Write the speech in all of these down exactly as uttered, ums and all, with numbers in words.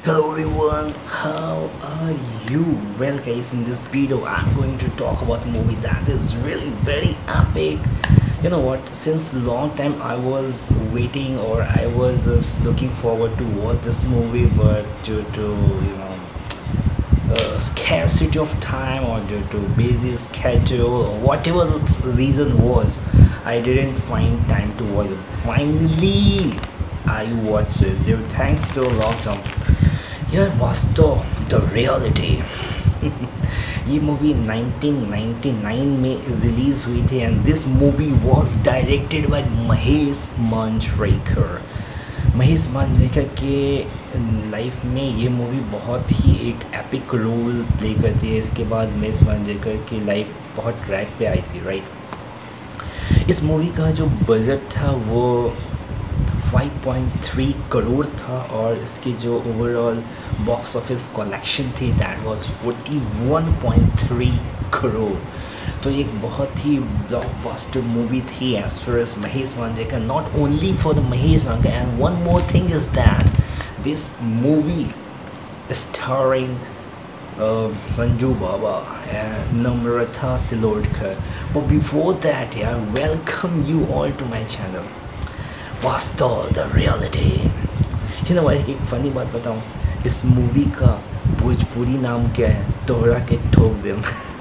Hello everyone, how are you? Well guys, in this video I'm going to talk about a movie that is really very epic. You know what, since long time I was waiting or I was just looking forward to watch this movie, but due to you know uh, scarcity of time or due to busy schedule or whatever the reason was, I didn't find time to watch it. Finally I watched it due thanks to lockdown. यार Vaastav the reality ये movie nineteen ninety nine में release हुई थी and this movie was directed by Mahesh Manjrekar. Mahesh Manjrekar के life में ये movie बहुत ही एक एपिक रोल प्ले करती है। इसके बाद महेश मांजरेकर की लाइफ बहुत ट्रैक पे आई थी, राइट। इस मूवी का जो बजट था वो फाइव पॉइंट थ्री करोड़ था और इसकी जो ओवरऑल बॉक्स ऑफिस कलेक्शन थी that was forty one point three crore. तो एक बहुत ही ब्लॉकबस्टर मूवी थी as far as Mahesh Manjrekar, not only for the Mahesh Manjrekar. And one more thing is that this movie starring Sanju Baba and Namrata Shirodkar. But before that, yeah, welcome you all to my channel. Vaastav the reality. You know भाई, एक funny बात बताऊँ, इस movie का भोजपुरी नाम क्या है? तोहरा के ठोक देम।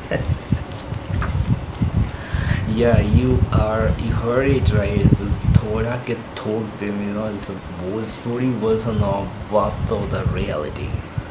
Yeah you are you heard it right, इस तोहरा के ठोक देम, you know it's Bhojpuri version of Vaastav the reality.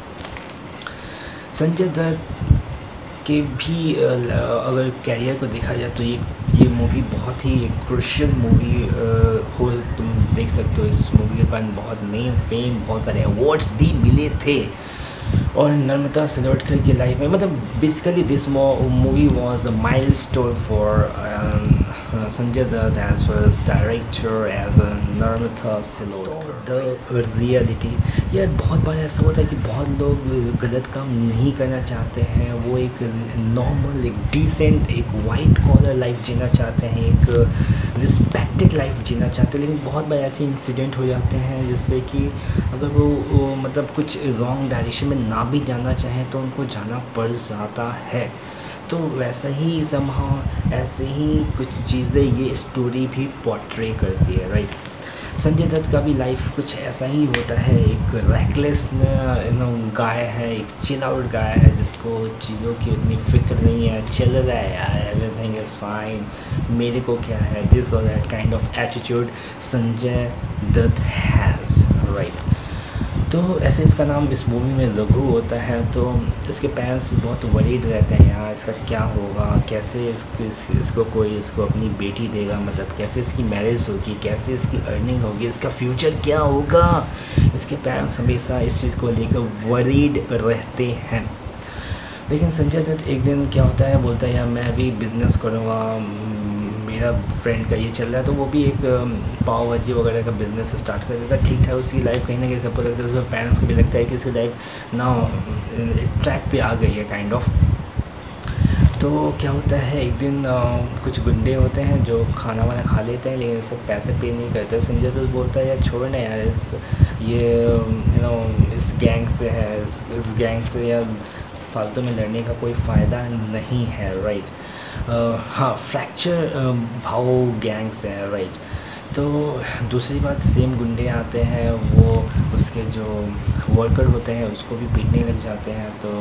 Sanjay Dutt के भी अगर कैरियर को देखा जाए तो ये ये मूवी बहुत ही एक क्रुशियल मूवी हो, तुम देख सकते हो। इस मूवी के कारण बहुत नेम फेम बहुत सारे अवार्ड्स भी मिले थे और नर्मदा शिरोडकर की लाइफ में, मतलब basically this movie was a milestone for Sanjay Dutt as well as director as Narmada Shirodkar. The reality, यार बहुत बार ऐसा होता है कि बहुत लोग गलत काम नहीं करना चाहते हैं, वो एक नॉर्मल एक डिसेंट एक वाइट कॉलर लाइफ जीना चाहते हैं, एक रिस्पेक्टेड लाइफ जीना चाहते हैं, लेकिन बहुत बार ऐसे इंसिडेंट हो जाते हैं जिससे कि अगर वो, वो मतलब कुछ रॉन्ग डायरेक्शन में ना भी जाना चाहें तो उनको जाना पड़ जाता है। तो वैसा ही समहाउ ऐसे ही कुछ चीज़ें ये स्टोरी भी पोर्ट्रे करती है, राइट। संजय दत्त का भी लाइफ कुछ ऐसा ही होता है, एक रैकलेस नो गाय है, एक चिल आउट गाय है जिसको चीज़ों की उतनी फिक्र नहीं है, चल रहा है यार, एवरीथिंग इज़ फाइन, मेरे को क्या है, दिस और that kind of attitude Sanjay Dutt has, right. तो ऐसे इसका नाम इस मूवी में रघु होता है। तो इसके पेरेंट्स भी बहुत वरीड रहते हैं, यार इसका क्या होगा, कैसे इसको इस, इसको कोई इसको अपनी बेटी देगा, मतलब कैसे इसकी मैरिज होगी, कैसे इसकी अर्निंग होगी, इसका फ्यूचर क्या होगा। इसके पेरेंट्स हमेशा इस चीज़ को लेकर वरीड रहते हैं। लेकिन संजय दत्त एक दिन क्या होता है, बोलता है यार मैं भी बिज़नेस करूँगा, मेरा फ्रेंड का ये चल रहा है, तो वो भी एक पाव भाजी वगैरह का बिज़नेस स्टार्ट कर देता है। ठीक ठाक उसकी लाइफ कहीं ना कहीं सपोर्ट लगता है, उसके पेरेंट्स को भी लगता है कि इसकी लाइफ ना ट्रैक पे आ गई है काइंड ऑफ। तो क्या होता है, एक दिन आ, कुछ गुंडे होते हैं जो खाना वाना खा लेते हैं लेकिन सब पैसे पे नहीं करते। संजय दत्त बोलता है यार छोड़ ना यार, इस ये यू नो इस गैंग से है, इस, इस गैंग से यार फालतू में लड़ने का कोई फ़ायदा नहीं है, राइट। Uh, हाँ, फ्रैक्चर भाव गैंग से है, राइट। तो दूसरी बात, सेम गुंडे आते हैं, वो उसके जो वर्कर होते हैं उसको भी पीटने लग जाते हैं। तो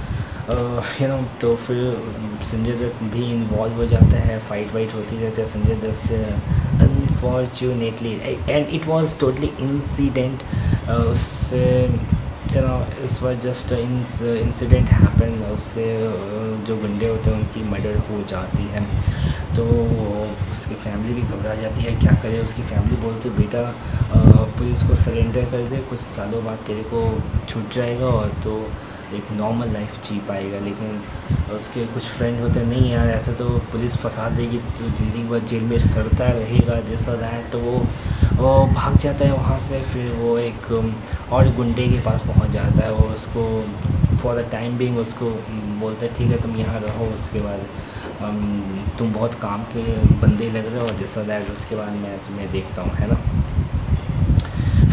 यू नो तो फिर संजय दत्त भी इन्वॉल्व हो जाता है, फाइट वाइट होती रहती है संजय दत्त से unfortunately, and it was totally incident. उससे यू नो इस बार जस्ट इंसिडेंट हैपन, उससे जो गुंडे होते हैं उनकी मर्डर हो जाती है। तो उसकी फैमिली भी घबरा जाती है, क्या करे। उसकी फैमिली बोलती है बेटा पुलिस को सरेंडर कर दे, कुछ सालों बाद तेरे को छूट जाएगा और तो एक नॉर्मल लाइफ जी पाएगा। लेकिन उसके कुछ फ्रेंड होते हैं, नहीं यार ऐसा तो पुलिस फंसा देगी तो ज़िंदगी भर जेल में सड़ता रहेगा, दिस और दैट। तो वो वो भाग जाता है वहाँ से, फिर वो एक और गुंडे के पास पहुँच जाता है, वो उसको फॉर द टाइम बिंग उसको बोलता है ठीक है तुम यहाँ रहो, उसके बाद तुम बहुत काम के बंदे लग रहे हो, दिस और दैट, उसके बाद मैं तुम्हें देखता हूँ, है ना।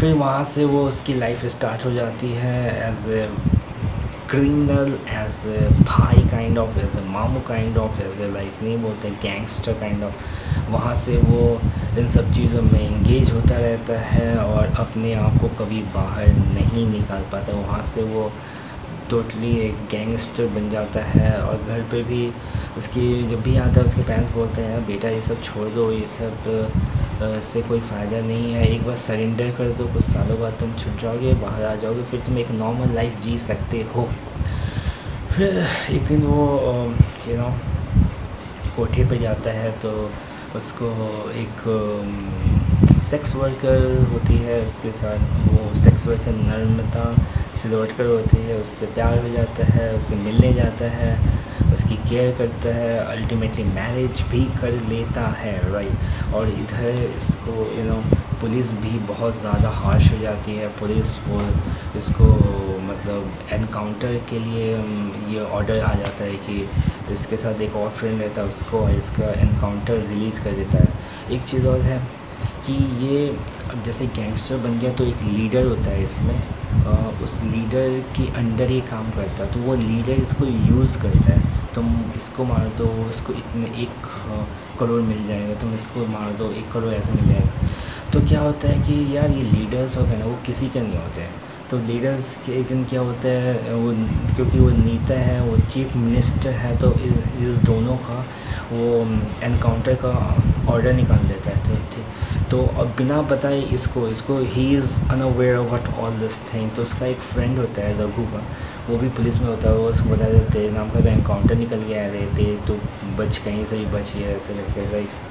फिर वहाँ से वो उसकी लाइफ स्टार्ट हो जाती है as a criminal, as a भाई काइंड ऑफ, एज ए मामू kind of, as a like नहीं बोलते गैंगस्टर काइंड ऑफ। वहाँ से वो इन सब चीज़ों में इंगेज होता रहता है और अपने आप को कभी बाहर नहीं निकाल पाता। वहाँ से वो टोटली एक गैंगस्टर बन जाता है। और घर पे भी उसकी जब भी आता है उसके पेरेंट्स बोलते हैं बेटा ये सब छोड़ दो, ये सब से कोई फ़ायदा नहीं है, एक बार सरेंडर कर दो, कुछ सालों बाद तुम छूट जाओगे, बाहर आ जाओगे, फिर तुम एक नॉर्मल लाइफ जी सकते हो। फिर एक दिन वो यू नो कोठे पे जाता है तो उसको एक सेक्स वर्कर होती है उसके साथ, वो सेक्स वर्कर नम्रता शिरोडकर होती है, उससे प्यार हो जाता है, उससे मिलने जाता है, उसकी केयर करता है, अल्टीमेटली मैरिज भी कर लेता है, राइट। और इधर इसको यू नो पुलिस भी बहुत ज़्यादा हार्श हो जाती है। पुलिस वो इसको मतलब एनकाउंटर के लिए ये ऑर्डर आ जाता है कि इसके साथ एक और फ्रेंड रहता है उसको इसका एनकाउंटर रिलीज़ कर देता है। एक चीज़ और है कि ये अब जैसे गैंगस्टर बन गया तो एक लीडर होता है इसमें, आ, उस लीडर के अंडर ये काम करता है, तो वो लीडर इसको यूज़ करता है। तुम इसको मार दो उसको इतने एक करोड़ मिल जाएगा, तुम इसको मार दो एक करोड़ ऐसे मिल जाएगा। तो क्या होता है कि यार ये लीडर्स होते हैं ना वो किसी के नहीं होते हैं। तो लीडर्स के एक दिन क्या होता है वो क्योंकि वो नेता है, वो चीफ मिनिस्टर है, तो इस, इस दोनों का वो एनकाउंटर का ऑर्डर निकाल देता है। तो ठीक तो अब बिना बताए इसको इसको ही is unaware of all this thing. तो उसका एक फ्रेंड होता है रघु का, वो भी पुलिस में होता है, वो उसको बता देते हैं नाम का एनकाउंटर निकल गया है, रे तो बच कहीं से ही बच गया ऐसे करके, राइट।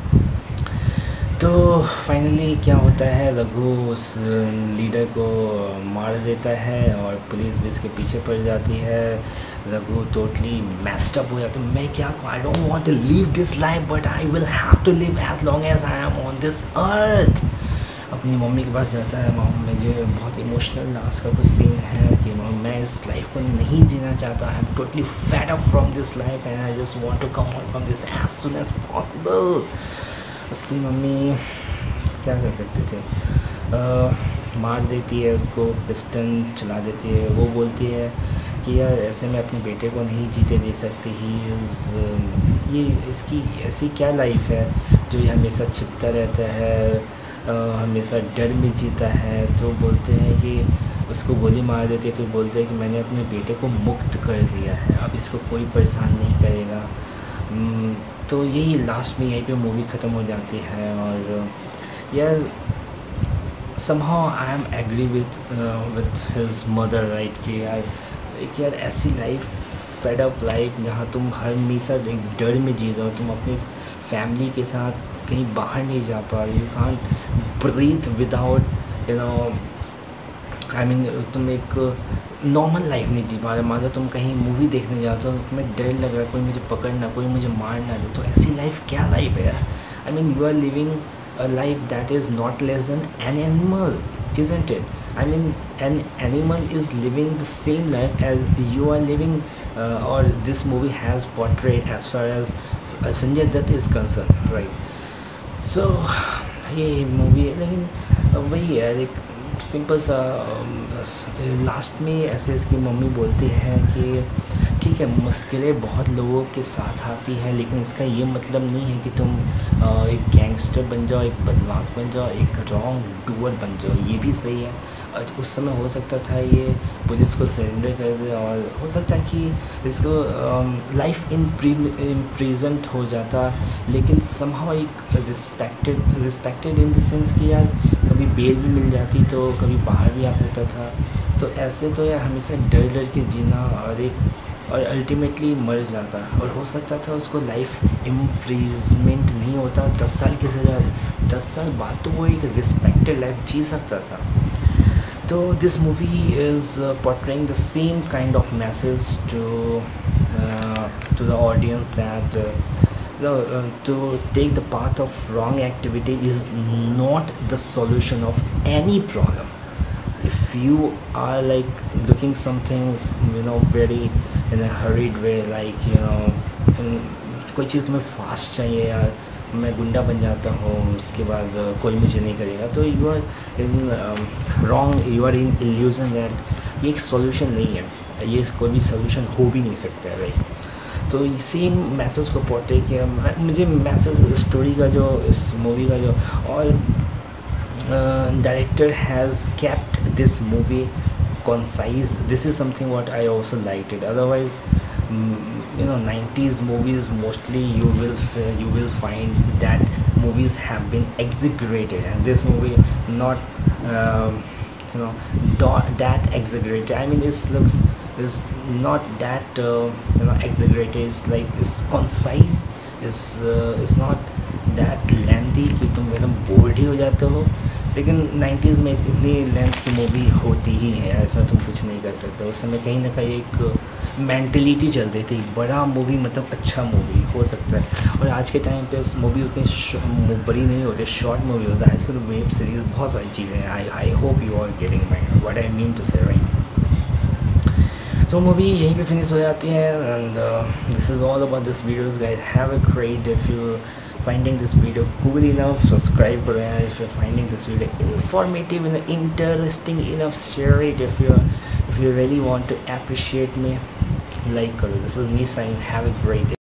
तो फाइनली क्या होता है रघु उस लीडर को मार देता है और पुलिस भी इसके पीछे पड़ जाती है। रघु टोटली मेस्ड अप हो जाता है, मैं क्या I don't want to leave this life but I will have to live as long as I am on this earth. अपनी मम्मी के पास जाता है, मॉम मुझे बहुत इमोशनल लास्ट का कुछ सीन है कि मॉम मैं इस लाइफ को नहीं जीना चाहता, I am totally fed up from this life and I just want to come out from this as soon as possible. उसकी मम्मी क्या कर सकते थे, आ, मार देती है उसको, पिस्टन चला देती है। वो बोलती है कि यार ऐसे में अपने बेटे को नहीं जीते दे सकती, ही इज़ ये इसकी ऐसी क्या लाइफ है जो ये हमेशा छिपता रहता है, आ, हमेशा डर में जीता है। तो बोलते हैं कि उसको गोली मार देती है, फिर बोलते हैं कि मैंने अपने बेटे को मुक्त कर दिया है, अब इसको कोई परेशान नहीं करेगा। तो यही लास्ट में यहीं पे मूवी ख़त्म हो जाती है। और यार somehow I am agree with with his mother, right, कि यार एक यार ऐसी लाइफ फेड अप लाइफ जहाँ तुम हर हमेशा एक डर में जी रहे हो, तुम अपनी फैमिली के साथ कहीं बाहर नहीं जा पा रहे, you can't breathe without you know I mean तुम एक नॉर्मल लाइफ नहीं जी पा रहे। मान लो तुम कहीं मूवी देखने जाते हो, तुम्हें डर लग रहा है कोई मुझे पकड़ना, कोई मुझे मारना दे, तो ऐसी लाइफ क्या लाइफ है यार। I mean you are living a life that is not less than an animal, isn't it? I mean an animal is living the same life as you are living, और this movie has portrayed as far as Sanjay Dutt is concern, right. So ये movie है, लेकिन वही है एक simple सा last में ऐसे इसकी मम्मी बोलती है कि ठीक है मुश्किलें बहुत लोगों के साथ आती हैं, लेकिन इसका ये मतलब नहीं है कि तुम एक गैंगस्टर बन जाओ, एक बदमाश बन जाओ, एक रॉन्ग डूअर बन जाओ। ये भी सही है, उस समय हो सकता था ये पुलिस को सरेंडर कर दे और हो सकता है कि इसको लाइफ इन प्रेजेंट हो जाता, लेकिन समहाउ एक respected respected in the sense कि यार कभी बेल भी मिल जाती तो कभी बाहर भी आ सकता था। तो ऐसे तो यार हमेशा डर डर के जीना और एक और अल्टीमेटली मर जाता, और हो सकता था उसको लाइफ इम्प्रीजमेंट नहीं होता, दस साल की सज़ा, दस साल बाद तो वो एक रिस्पेक्टेड लाइफ जी सकता था। So this movie is uh, portraying the same kind of message to uh, to the audience that uh, the, uh, to take the path of wrong activity is not the solution of any problem. If you are like looking something you know very in a hurried way, like you know कोई चीज़ तुम्हें fast चाहिए यार, मैं गुंडा बन जाता हूँ, उसके बाद कोई मुझे नहीं करेगा, तो you are in wrong, you are in illusion that ये एक सॉल्यूशन नहीं है, ये कोई भी सॉल्यूशन हो भी नहीं सकता है, राइट। तो सेम मैसेज को पोर्ट्रे किया मुझे, मैसेज स्टोरी का जो, इस मूवी का जो, और director has kept this movie concise. This is something what I also liked it. Otherwise, mm, you know, nineties movies mostly you will f- you will find that movies have been exaggerated, and this movie not um, you know dot, that exaggerated. I mean, it looks is not that uh, you know exaggerated. It's like it's concise. It's uh, it's not that lengthy कि तुम एकदम board ही हो जाते हो, लेकिन nineties में इतनी length की मूवी होती ही है, इसमें तुम कुछ नहीं कर सकते। उस समय कहीं ना कहीं एक मेंटलिटी चल रही थी, बड़ा मूवी मतलब अच्छा मूवी हो सकता है, और आज के टाइम पे उस मूवी उतनी बड़ी नहीं होती, शॉर्ट मूवी होता है आजकल, वेब सीरीज़ बहुत सारी चीज़ें हैं। I I hope you are getting my what I mean to say, right. तो मूवी यहीं पे फिनिश हो जाती है, and this is all about this videos guys. Have a great, if you finding this video cool enough, subscribe करो यार। if you're finding this video informative and interesting enough, share it। if you if you really want to appreciate me, like करो। this is me saying have a great day।